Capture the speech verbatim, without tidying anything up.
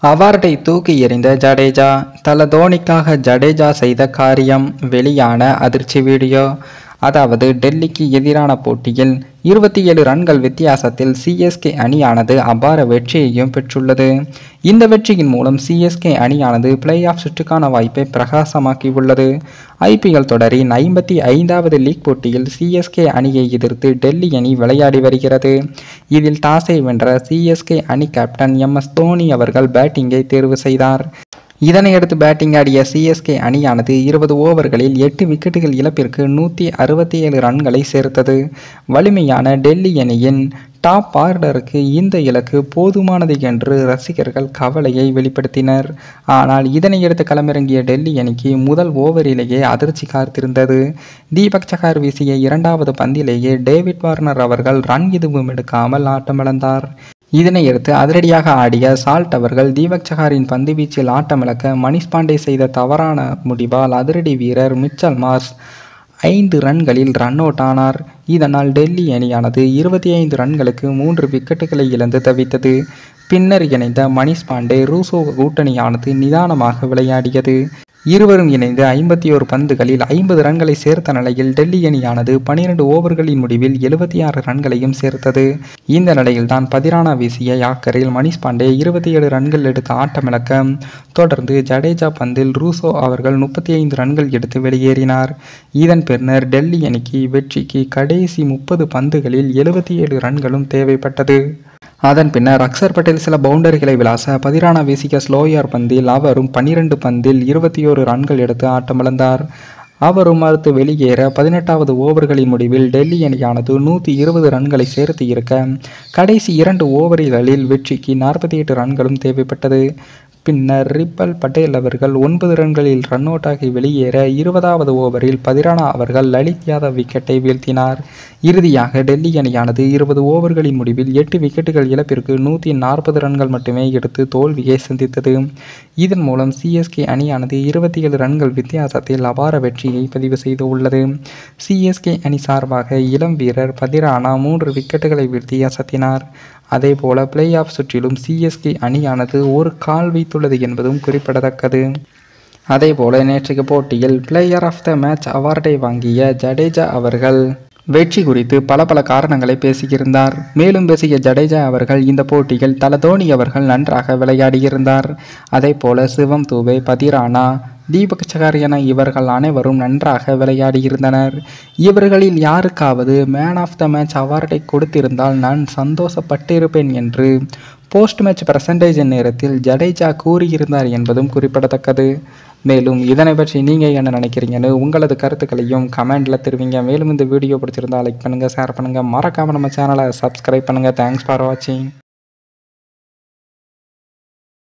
அவார்டை தூக்கி எறிந்த ஜடேஜா. தல தோனிக்காக ஜடேஜா செய்த காரியம். வெளியான அதிர்ச்சி வீடியோ. அதாவது டெல்லிக்கு எதிரான போட்டியில் இருபத்தி ஏழு ரன்கள் வித்தியாசத்தில் சிஎஸ்கே அணியானது அபார வெற்றியையும் பெற்றுள்ளது. இந்த வெற்றியின் மூலம் சிஎஸ்கே அணியானது பிளே ஆஃப் சுற்றுக்கான வாய்ப்பை பிரகாசமாக்கியுள்ளது. ஐபிஎல் தொடரின் ஐம்பத்தி ஐந்தாவது லீக் போட்டியில் சிஎஸ்கே அணியை எதிர்த்து டெல்லி அணி விளையாடி வருகிறது. இதில் டாஸை வென்ற சிஎஸ்கே அணி கேப்டன் எம் எஸ் தோனி அவர்கள் பேட்டிங்கை தேர்வு செய்தார். இதனையடுத்து பேட்டிங் ஆடிய சிஎஸ்கே அணியானது இருபது ஓவர்களில் எட்டு விக்கெட்டுகள் இழப்பிற்கு நூற்றி அறுபத்தி ஏழு ரன்களை சேர்த்தது. வலிமையான டெல்லி அணியின் டாப் ஆர்டருக்கு இந்த இலக்கு போதுமானது என்று ரசிகர்கள் கவலையை வெளிப்படுத்தினர். ஆனால் இதனையடுத்து களமிறங்கிய டெல்லி அணிக்கு முதல் ஓவரிலேயே அதிர்ச்சி காத்திருந்தது. தீபக் சஹார் வீசிய இரண்டாவது பந்திலேயே டேவிட் வார்னர் அவர்கள் ரன் எதுவும் எடுக்காமல் ஆட்டமிழந்தார். இதனையடுத்து அதிரடியாக ஆடிய சால்ட் அவர்கள் தீபக் சஹாரின் பந்து வீச்சில் ஆட்டமிழக்க மணிஷ் பாண்டே செய்த தவறான முடிவால் அதிரடி வீரர் மிச்சல் மார்ஷ் ஐந்து ரன்களில் ரன் அவுட் ஆனார். இதனால் டெல்லி அணியானது இருபத்தி ஐந்து ரன்களுக்கு மூன்று விக்கெட்டுகளை இழந்து தவித்தது. பின்னர் இணைந்த மணிஷ் பாண்டே ரூசோ கூட்டணியானது நிதானமாக விளையாடியது. இருவரும் இணைந்து ஐம்பத்தி ஓரு பந்துகளில் ஐம்பது ரன்களை சேர்த்த நிலையில் டெல்லி அணியானது பனிரெண்டு ஓவர்களின் முடிவில் எழுபத்தி ஆறு ரன்களையும் சேர்த்தது. இந்த நிலையில்தான் பதிரானா வீசிய யாக்கரில் மணிஷ் பாண்டே இருபத்தி ஏழு ரன்கள் எடுத்து ஆட்டமிழக்க தொடர்ந்து ஜடேஜா பந்தில் ரூசோ அவர்கள் முப்பத்தி ஐந்து ரன்கள் எடுத்து வெளியேறினார். இதன் பின்னர் டெல்லி அணிக்கு வெற்றிக்கு கடைசி முப்பது பந்துகளில் எழுபத்தி ஏழு ரன்களும் தேவைப்பட்டது. அதன் பின்னர் அக்சர் பட்டேல் சில பவுண்டரிகளை விளாச பதிரானா வீசிய ஸ்லோயர் பந்தில் அவரும் பன்னிரண்டு பந்தில் இருபத்தி ஓரு ரன்கள் எடுத்து ஆட்டமிழந்தார். அவரும் மறுத்து வெளியேற பதினெட்டாவது ஓவர்களின் முடிவில் டெல்லி அணியானது நூற்றி இருபது ரன்களை சேர்த்து இருக்க கடைசி இரண்டு ஓவர்களில் வெற்றிக்கு நாற்பத்தி எட்டு ரன்களும் தேவைப்பட்டது. பின்னர் ரிப்பல் பட்டேல் அவர்கள் ஒன்பது ரன்களில் ரன் அவுட் ஆகி வெளியேற இருபதாவது ஓவரில் பதிரானா அவர்கள் லலித் யாதவ் விக்கெட்டை வீழ்த்தினார். இறுதியாக டெல்லி அணியானது இருபது ஓவர்களின் முடிவில் எட்டு விக்கெட்டுகள் இழப்பிற்கு நூற்றி நாற்பது ரன்கள் மட்டுமே எடுத்து தோல்வியை சந்தித்தது. இதன் மூலம் சிஎஸ்கே அணியானது இருபத்தி ஏழு ரன்கள் வித்தியாசத்தில் அபார வெற்றியை பதிவு செய்து உள்ளது. சிஎஸ்கே அணி சார்பாக இளம் வீரர் பதிரானா மூன்று விக்கெட்டுகளை வீழ்த்தி அசத்தினார். அதேபோல பிளே ஆஃப் சுற்றிலும் சிஎஸ்கே அணியானது ஒரு கால் வைத்துள்ளது என்பதும் குறிப்பிடத்தக்கது. அதேபோல நேற்றைய போட்டியில் பிளேயர் ஆஃப் த மேட்ச் அவார்டை வாங்கிய ஜடேஜா அவர்கள் வெற்றி குறித்து பல பல காரணங்களை பேசியிருந்தார். மேலும் பேசிய ஜடேஜா அவர்கள் இந்த போட்டியில் தல தோனி அவர்கள் நன்றாக விளையாடியிருந்தார். அதே போல சிவம் தூபே, பதிரானா, தீபக் சஹார் என இவர்கள் அனைவரும் நன்றாக விளையாடியிருந்தனர். இவர்களில் யாருக்காவது மேன் ஆஃப் த மேட்ச் அவார்டை கொடுத்திருந்தால் நான் சந்தோஷப்பட்டிருப்பேன் என்று போஸ்ட் மேட்ச் பிரசன்டேஜ் நேரத்தில் ஜடேஜா கூறியிருந்தார் என்பதும் குறிப்பிடத்தக்கது. மேலும் இதனை பற்றி நீங்கள் என்ன நினைக்கிறீங்கன்னு உங்களது கருத்துக்களையும் கமெண்டில் தெரிவிங்க. மேலும் இந்த வீடியோ பிடிச்சிருந்தா லைக் பண்ணுங்கள், ஷேர் பண்ணுங்கள், மறக்காமல் நம்ம சேனலை சப்ஸ்கிரைப் பண்ணுங்கள். தேங்க்ஸ் ஃபார் வாட்சிங்.